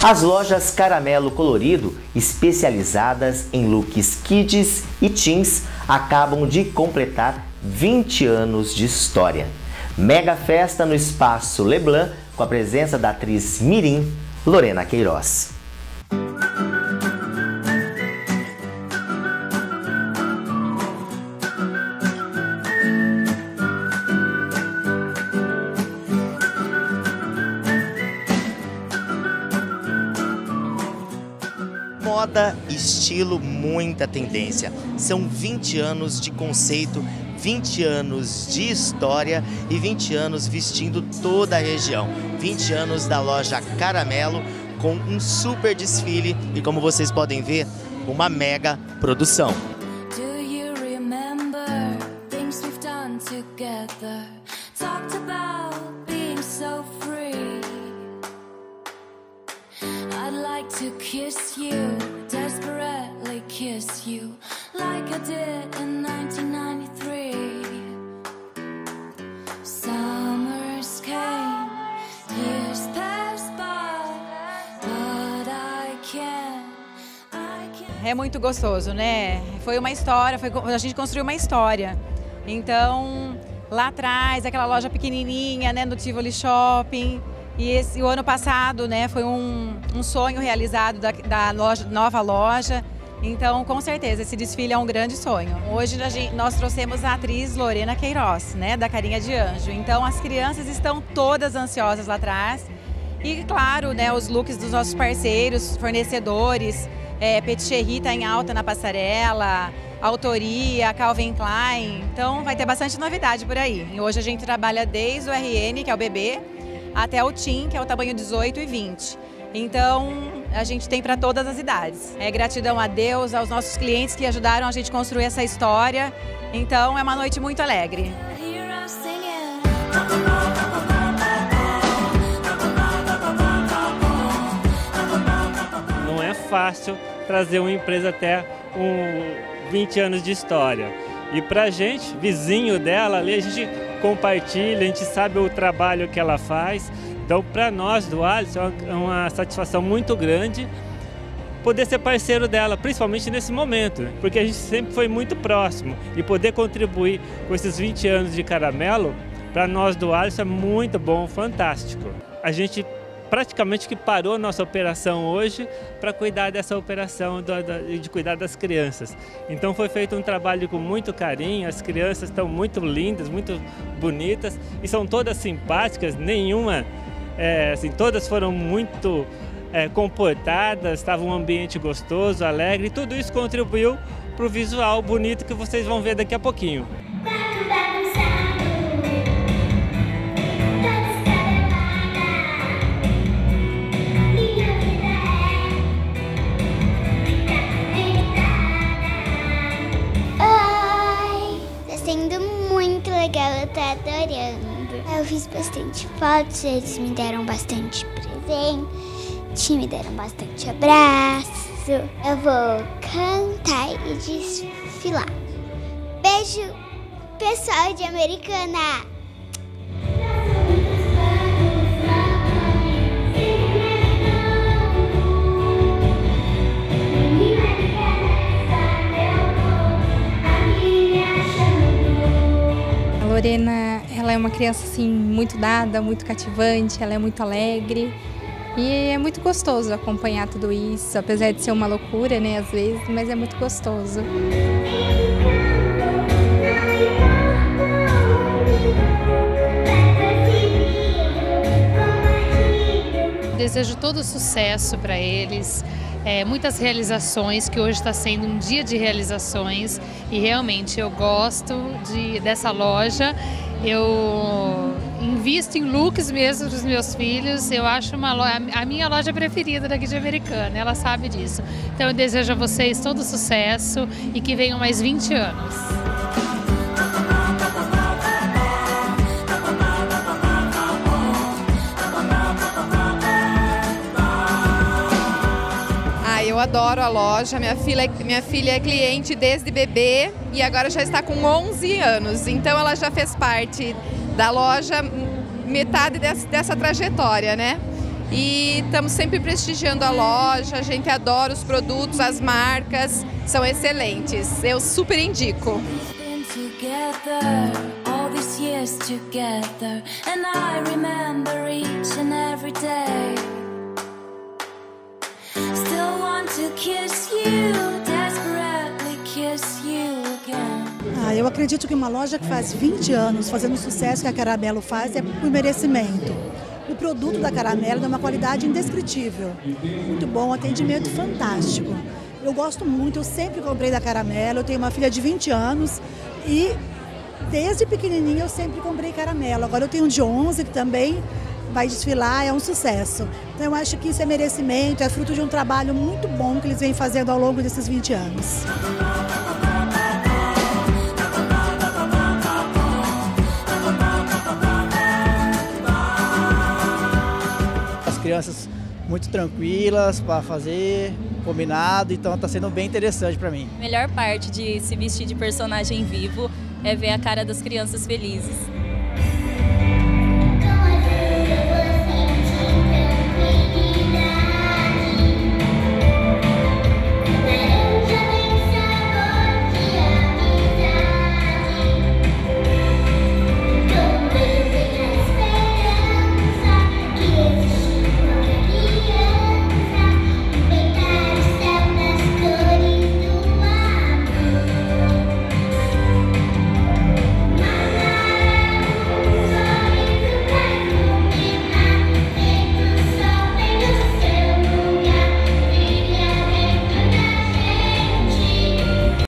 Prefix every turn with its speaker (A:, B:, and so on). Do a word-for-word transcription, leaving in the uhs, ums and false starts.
A: As lojas Caramelo Colorido, especializadas em looks kids e teens, acabam de completar vinte anos de história. Mega festa no Espaço Leblon, com a presença da atriz mirim Lorena Queiroz. Moda, estilo, muita tendência. São vinte anos de conceito, vinte anos de história e vinte anos vestindo toda a região. vinte anos da loja Caramelo com um super desfile e, como vocês podem ver, uma mega produção.
B: Do you remember things we've done together? Talked about being so free. I'd like to kiss you, desperately kiss you, like I did in nineteen ninety-three. Summers came, years passed by, but I can't, I can't.
C: É muito gostoso, né? Foi uma história, foi, a gente construiu uma história. Então, lá atrás, aquela loja pequenininha, né, no Tivoli Shopping. E esse, o ano passado, né, foi um, um sonho realizado da, da loja, nova loja. Então, com certeza, esse desfile é um grande sonho. Hoje a gente, nós trouxemos a atriz Lorena Queiroz, né, da Carinha de Anjo. Então, as crianças estão todas ansiosas lá atrás. E, claro, né, os looks dos nossos parceiros, fornecedores, é, Petit Chéri está em alta na passarela, Autoria, Calvin Klein. Então, vai ter bastante novidade por aí. E hoje a gente trabalha desde o R N, que é o bebê, até o Teen, que é o tamanho dezoito e vinte. Então, a gente tem para todas as idades. É gratidão a Deus, aos nossos clientes que ajudaram a gente construir essa história. Então, é uma noite muito alegre.
D: Não é fácil trazer uma empresa até um vinte anos de história. E pra gente, vizinho dela ali, a gente compartilha, a gente sabe o trabalho que ela faz. Então, para nós do Alisson, é uma satisfação muito grande poder ser parceiro dela, principalmente nesse momento, porque a gente sempre foi muito próximo. E poder contribuir com esses vinte anos de Caramelo, para nós do Alisson é muito bom, fantástico. A gente praticamente que parou a nossa operação hoje para cuidar dessa operação e de cuidar das crianças. Então foi feito um trabalho com muito carinho, as crianças estão muito lindas, muito bonitas e são todas simpáticas, nenhuma, é, assim, todas foram muito é, comportadas, estava um ambiente gostoso, alegre, e tudo isso contribuiu para o visual bonito que vocês vão ver daqui a pouquinho.
E: Eu tô adorando. Eu fiz bastante fotos, eles me deram bastante presente, me deram bastante abraço. Eu vou cantar e desfilar. Beijo, pessoal de Americana!
F: A Lorena, ela é uma criança assim muito dada, muito cativante, ela é muito alegre e é muito gostoso acompanhar tudo isso, apesar de ser uma loucura, né, às vezes, mas é muito gostoso.
G: Desejo todo sucesso para eles, é, muitas realizações, que hoje está sendo um dia de realizações e realmente eu gosto de, dessa loja, eu invisto em looks mesmo dos meus filhos, eu acho uma loja, a minha loja preferida daqui de Americana, ela sabe disso. Então eu desejo a vocês todo sucesso e que venham mais vinte anos.
H: Eu adoro a loja, minha filha, minha filha é cliente desde bebê e agora já está com onze anos, então ela já fez parte da loja metade dessa, dessa trajetória, né? e estamos sempre prestigiando a loja, a gente adora os produtos, as marcas, são excelentes, eu super indico.
I: Ah, eu acredito que uma loja que faz vinte anos fazendo o sucesso que a Caramelo faz é por merecimento. O produto da Caramelo é uma qualidade indescritível, muito bom, atendimento fantástico. Eu gosto muito, eu sempre comprei da Caramelo, eu tenho uma filha de vinte anos e desde pequenininha eu sempre comprei Caramelo. Agora eu tenho um de onze que também vai desfilar, é um sucesso. Então eu acho que isso é merecimento, é fruto de um trabalho muito bom que eles vêm fazendo ao longo desses vinte anos.
J: Crianças muito tranquilas para fazer, combinado, então está sendo bem interessante para mim.
K: A melhor parte de se vestir de personagem vivo é ver a cara das crianças felizes.